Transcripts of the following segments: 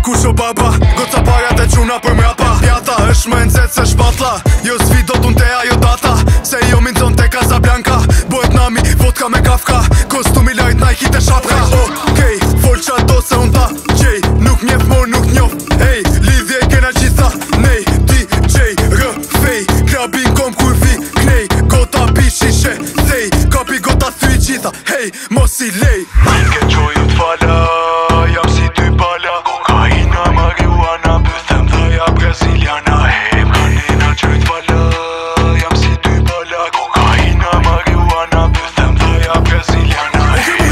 kush o baba, goca para te quna për mrapa. Pjata është me nëzet se shpatla, jo s'vi do t'un te ajo data. Se jo minzon te Casablanca, bëhet nami, vodka me kafka. Kostumi lajt Nike te shapka. Okej, fol qa do se unë ta qej, nuk njef mor nuk njof. Ej, lidhje kena gjitha, nej, DJ Rëfej. Krabin kom kur vi knej, gota pi shishe, thej. Kapi gota thy gjitha, hej, mos i lej. Ke qoju t'fala, jam si dy pala. Kokaina, marijuana, bëthem dhaja braziliana. Hey, kanina qoj t'fala, jam si dy pala. Kokaina, marijuana, bëthem dhaja braziliana.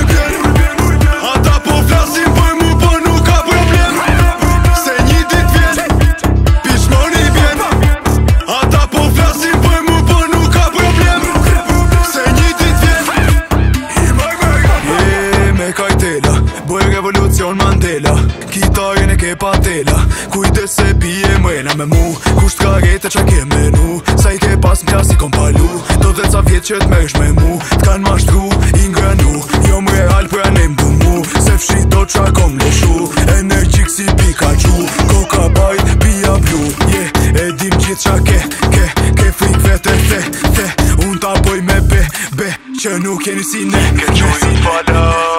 Ata po flasin për mu, po nuk ka problem. Se një dit vjen, pishmoni vjen. Ata po flasin për mu, po nuk ka problem. Se një dit vjen. Me kajtela, bëj revolucion Mandela. Kitarin e ke patela, kujde se bie mrena me mu. Kusht ka rete qa ke menu, sa i ke pas m'klas i kom palu. Do dhe ca vjet që t'mersh me mu, t'kan mashtru, i ngranu. Jo më real për anem du mu, se fshi do qa kom leshu. Energjik si Pikachu, koka bajt, pia blu. E dim gjith qa ke frik vete the. Unë ta boj me be, që nuk jeni si ne. Ke qoju t'fala,